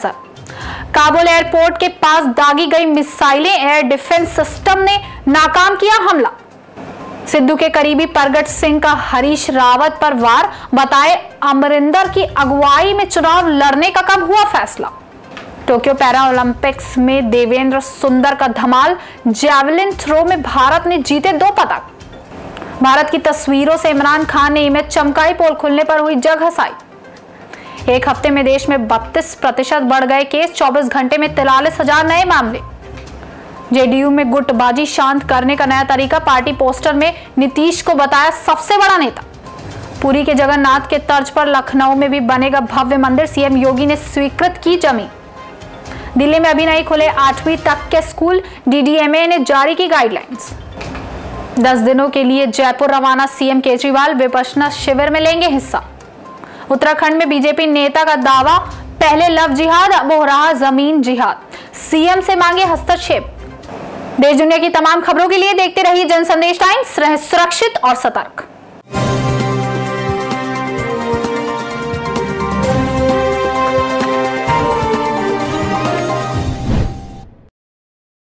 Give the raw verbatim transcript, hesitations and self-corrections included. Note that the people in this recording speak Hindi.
नजर। काबुल एयरपोर्ट के पास दागी गई मिसाइलें, एयर डिफेंस सिस्टम ने नाकाम किया हमला। सिद्धू के करीबी प्रगट सिंह का हरीश रावत पर वार, बताए अमरिंदर की अगुवाई में चुनाव लड़ने का कब हुआ फैसला। टोक्यो पैरा ओलंपिक्स में देवेंद्र सुंदर का धमाल, जैवलिन थ्रो में भारत ने जीते दो पदक। भारत की तस्वीरों से इमरान खान ने इमेज चमकाई, पोल खुलने पर हुई जग हंसाई। एक हफ्ते में देश में बत्तीस प्रतिशत बढ़ गए केस, चौबीस घंटे में तिरालीस हजार नए मामले। जेडीयू में गुटबाजी शांत करने का नया तरीका, पार्टी पोस्टर में नीतीश को बताया सबसे बड़ा नेता। पुरी के जगन्नाथ के तर्ज पर लखनऊ में भी बनेगा भव्य मंदिर, सीएम योगी ने स्वीकृत की जमीन। दिल्ली में अभी नहीं खुले आठवीं तक के स्कूल, डीडीएमए ने जारी की गाइडलाइंस। दस दिनों के लिए जयपुर रवाना सीएम केजरीवाल, विपश्यना शिविर में लेंगे हिस्सा। उत्तराखंड में बीजेपी नेता का दावा, पहले लव जिहाद अब हो रहा जमीन जिहाद, सीएम से मांगे हस्तक्षेप। देश दुनिया की तमाम खबरों के लिए देखते रहिए जनसंदेश टाइम्स, रहें सुरक्षित और सतर्क।